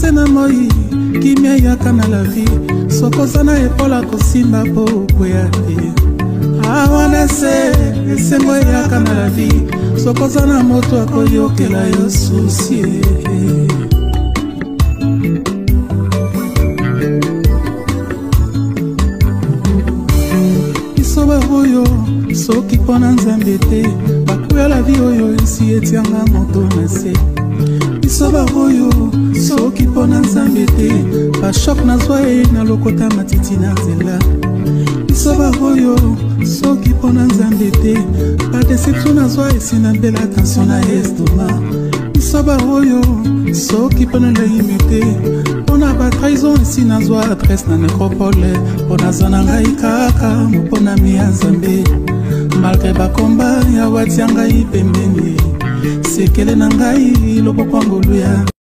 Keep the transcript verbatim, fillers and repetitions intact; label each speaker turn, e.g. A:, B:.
A: se na moi kimia yaka na la vie sokoza na epola kosimba po okwea te awana se esengo yaka na la vie sokoza na moto akoyokela yo susie isoba oyo soki pona nzambe te bakuya la vie oyo esi etianga moto na se isoba oyo soki pona nzambe te bashok nazwa ye na lokota matiti na nzela isoba oyo soki pona nzambe te badeception nazwa esi na bela attention na estoma isoba oyo soki pona laimi te pona batrahison esi nazwa adresse na necropole pona za na ngai kaka moponami ya nzambe malgré bakomba ya watia ngai pembeni sekele na ngai loboko ngoluya